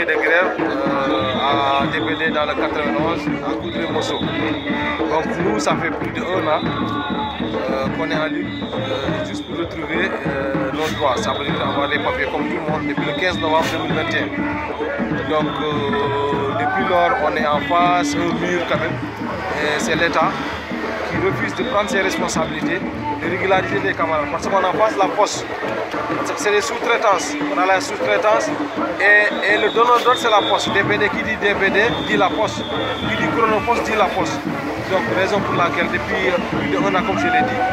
arrivé de grève à DPD dans le 91 à Goudré-Mosso. Donc nous, ça fait plus de 1 an qu'on est en lutte juste pour retrouver nos droits. Ça veut dire avoir les papiers comme tout le monde depuis le 15 novembre 2021. Donc depuis lors, on est en face, un mur quand même. C'est l'État qui refuse de prendre ses responsabilités, de régulariser les camarades. Parce qu'on en face la poste. C'est les sous-traitances. On a la sous-traitance et le donneur d'ordre c'est la poste. DPD qui dit DPD dit la poste. Qui dit chronopost dit la poste. Donc raison pour laquelle depuis plus de 1 an, comme je l'ai dit,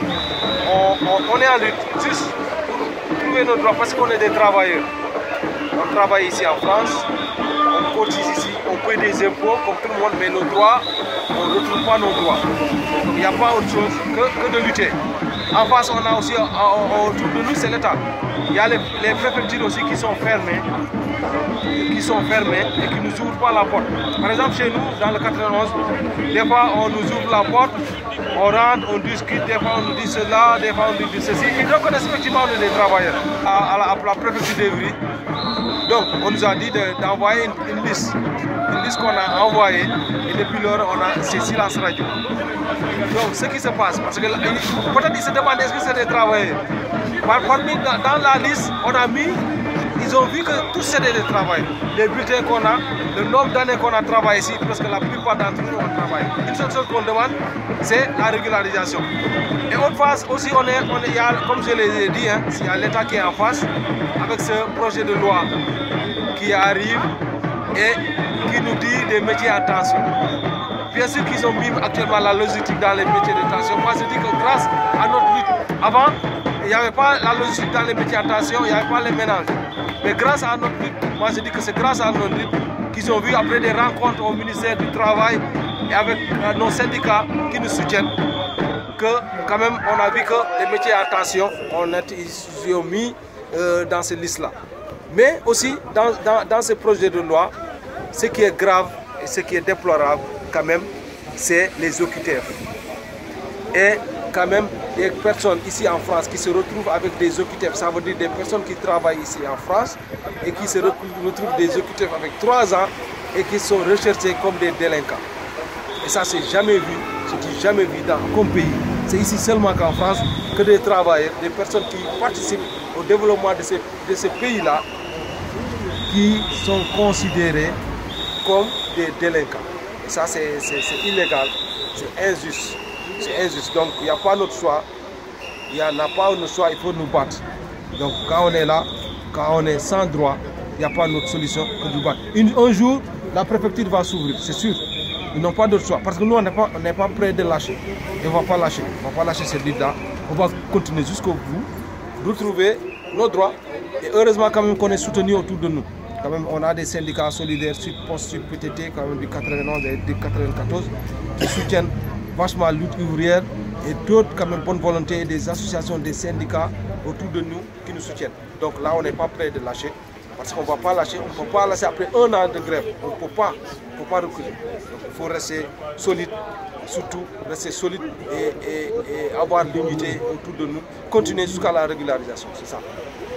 on est en lutte juste pour trouver nos droits parce qu'on est des travailleurs. On travaille ici en France, on cotise ici, on paye des impôts comme tout le monde, mais nos droits, on ne retrouve pas nos droits. Donc il n'y a pas autre chose que de lutter. En face, on a aussi, autour de nous, c'est l'État. Il y a les préfectures aussi qui sont fermées et qui ne nous ouvrent pas la porte. Par exemple, chez nous, dans le 91, des fois, on nous ouvre la porte, on rentre, on discute, des fois, on nous dit cela, des fois, on nous dit ceci. Ils reconnaissent effectivement on est des travailleurs à la préfecture d'Evry. Donc, on nous a dit d'envoyer une liste qu'on a envoyée et depuis lors, c'est silence radio. Donc, ce qui se passe, parce que peut-être ils se demandent est-ce que c'est des travailleurs. Parmi dans la liste, on a mis, ils ont vu que tous c'est des travailleurs. Les bulletins qu'on a, le nombre d'années qu'on a travaillé ici, parce que la plupart d'entre nous ont travaillé. Une seule chose qu'on demande, c'est la régularisation. Et en face aussi, il y a, comme je l'ai dit, il y a l'État qui est en face avec ce projet de loi qui arrive et qui nous dit des métiers à tension. Bien sûr qu'ils ont mis actuellement la logistique dans les métiers de tension. Moi je dis que grâce à notre lutte, avant, il n'y avait pas la logistique dans les métiers à tension, il n'y avait pas les ménages. Mais grâce à notre lutte, moi je dis que c'est grâce à notre lutte qu'ils ont vu après des rencontres au ministère du Travail et avec nos syndicats qui nous soutiennent, que quand même on a vu que les métiers à tension, ils ont mis dans ces listes-là. Mais aussi dans ce projet de loi, ce qui est grave et ce qui est déplorable quand même, c'est les OQTF. Et quand même, des personnes ici en France qui se retrouvent avec des OQTF, ça veut dire des personnes qui travaillent ici en France et qui se retrouvent des OQTF avec 3 ans et qui sont recherchés comme des délinquants. Et ça, c'est jamais vu, c'est jamais vu dans aucun pays. C'est ici seulement qu'en France que des travailleurs, des personnes qui participent au développement de ces pays-là, qui sont considérés comme des délinquants. Et ça, c'est illégal, c'est injuste. C'est injuste. Donc, il n'y a pas notre choix. Il n'y a pas notre choix, il faut nous battre. Donc, quand on est là, quand on est sans droit, il n'y a pas d'autre solution que de nous battre. Un jour, la préfecture va s'ouvrir, c'est sûr. Ils n'ont pas d'autre choix. Parce que nous, on n'est pas prêts de lâcher. Et on ne va pas lâcher. On ne va pas lâcher cette lutte-là. On va continuer jusqu'au bout, retrouver nos droits. Et heureusement, quand même, qu'on est soutenu autour de nous. Quand même, on a des syndicats solidaires, Sud-Post, Sud-PTT, quand même du 91 et du 94, qui soutiennent vachement la lutte ouvrière et d'autres, quand même, bonne volonté, des associations, des syndicats autour de nous qui nous soutiennent. Donc là, on n'est pas prêt de lâcher, parce qu'on ne va pas lâcher, on ne peut pas lâcher après 1 an de grève, on ne peut pas reculer. Donc il faut rester solide, surtout rester solide et avoir l'unité autour de nous, continuer jusqu'à la régularisation, c'est ça.